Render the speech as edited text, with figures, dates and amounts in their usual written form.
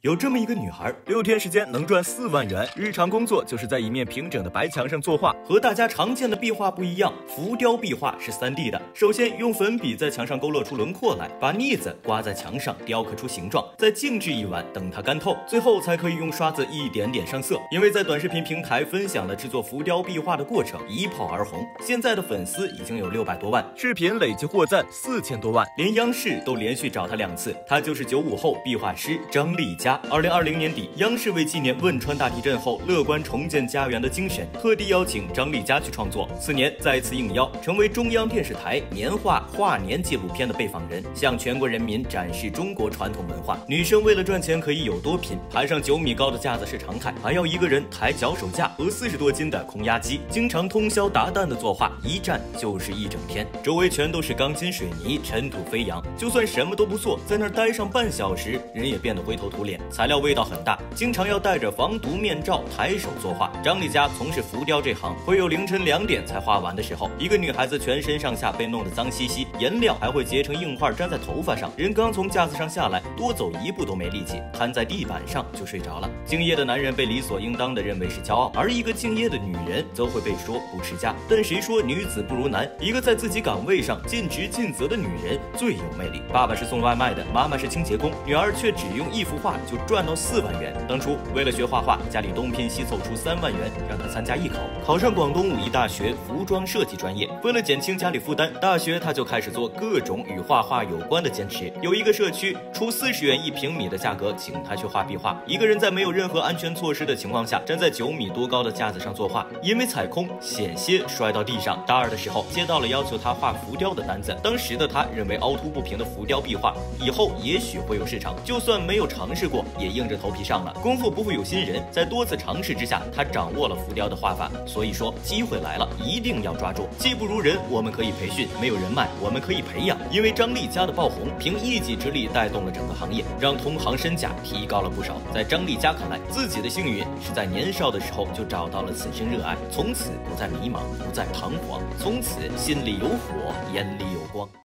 有这么一个女孩，6天时间能赚4万元，日常工作就是在一面平整的白墙上作画。和大家常见的壁画不一样，浮雕壁画是3D 的。首先用粉笔在墙上勾勒出轮廓来，把腻子刮在墙上，雕刻出形状，再静置一晚，等它干透，最后才可以用刷子一点点上色。因为在短视频平台分享了制作浮雕壁画的过程，一炮而红。现在的粉丝已经有600多万，视频累计获赞4000多万，连央视都连续找他2次。他就是95后壁画师张丽佳。2020年底，央视为纪念汶川大地震后乐观重建家园的精神，特地邀请张丽佳去创作。次年再次应邀，成为中央电视台年画画年纪录片的被访人，向全国人民展示中国传统文化。女生为了赚钱可以有多拼，爬上9米高的架子是常态，还要一个人抬脚手架和40多斤的空压机，经常通宵达旦的作画，一站就是一整天，周围全都是钢筋水泥，尘土飞扬。就算什么都不做，在那儿待上半小时，人也变得灰头土脸。材料味道很大，经常要戴着防毒面罩抬手作画。张丽佳从事浮雕这行，会有凌晨2点才画完的时候。一个女孩子全身上下被弄得脏兮兮，颜料还会结成硬块粘在头发上，人刚从架子上下来，多走1步都没力气，瘫在地板上就睡着了。敬业的男人被理所应当的认为是骄傲，而一个敬业的女人则会被说不持家。但谁说女子不如男？一个在自己岗位上尽职尽责的女人最有魅力。爸爸是送外卖的，妈妈是清洁工，女儿却只用1幅画就赚到4万元。当初为了学画画，家里东拼西凑出3万元让他参加艺考，考上广东武义大学服装设计专业。为了减轻家里负担，大学他就开始做各种与画画有关的兼职。有一个社区出40元1平米的价格请他去画壁画，一个人在没有任何安全措施的情况下，站在9米多高的架子上作画，因为踩空险些摔到地上。大2的时候接到了要求他画浮雕的单子，当时的他认为凹凸不平的浮雕壁画以后也许会有市场，就算没有尝试过也硬着头皮上了。功夫不负有心人，在多次尝试之下，他掌握了浮雕的画法。所以说机会来了一定要抓住，技不如人我们可以培训，没有人脉我们可以培养。因为张丽佳的爆红，凭一己之力带动了整个行业，让同行身价提高了不少。在张丽佳看来，自己的幸运是在年少的时候就找到了此生热爱，从此不再迷茫，不再彷徨，从此心里有火，眼里有光。